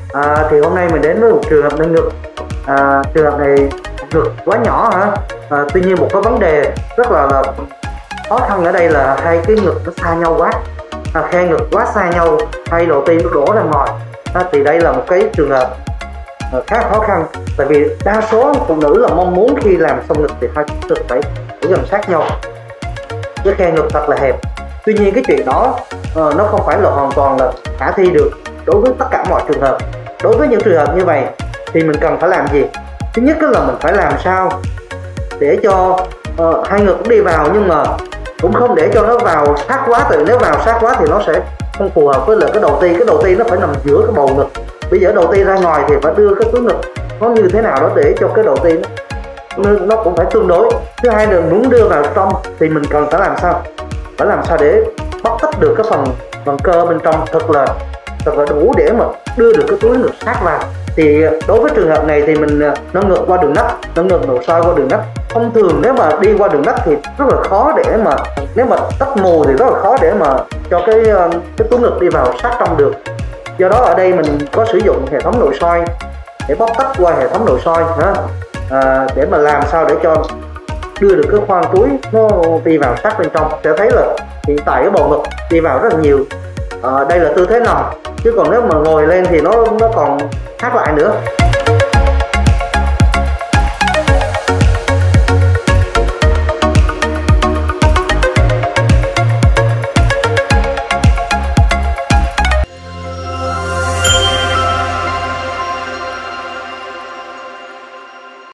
Thì hôm nay mình đến với một trường hợp nâng ngực. Trường hợp này ngực quá nhỏ hả? Tuy nhiên một cái vấn đề rất là khó khăn ở đây là hai cái ngực nó xa nhau quá, khe ngực quá xa nhau, hai đầu ti nó đổ ra ngoài. Thì đây là một cái trường hợp khá khó khăn, tại vì đa số phụ nữ là mong muốn khi làm xong ngực thì hai ngực phải ở gần sát nhau, cái khe ngực thật là hẹp. Tuy nhiên cái chuyện đó nó không phải là hoàn toàn là khả thi được đối với tất cả mọi trường hợp. Đối với những trường hợp như vậy thì mình cần phải làm gì? Thứ nhất là mình phải làm sao để cho hai ngực cũng đi vào, nhưng mà cũng không để cho nó vào sát quá, tại vì nếu vào sát quá thì nó sẽ không phù hợp với lại cái đầu ti. Cái đầu ti nó phải nằm giữa cái bầu ngực. Bây giờ đầu ti ra ngoài thì phải đưa cái túi ngực nó như thế nào đó để cho cái đầu ti nó cũng phải tương đối. Thứ hai là muốn đưa vào trong thì mình cần phải làm sao? Phải làm sao để bóc tách được cái phần cơ bên trong thật là đủ để mà đưa được cái túi ngực sát vào. Thì đối với trường hợp này thì mình nâng ngực qua đường nách, nâng ngực nội soi qua đường nách. Thông thường nếu mà đi qua đường nách thì rất là khó để mà, nếu mà tách mù thì rất là khó để mà cho cái túi ngực đi vào sát trong được. Do đó ở đây mình có sử dụng hệ thống nội soi để bóc tách qua hệ thống nội soi để mà làm sao để cho đưa được cái khoang túi nó đi vào sát bên trong. Sẽ thấy là hiện tại cái bầu ngực đi vào rất là nhiều. Đây là tư thế nằm, chứ còn nếu mà ngồi lên thì nó còn khác lại nữa.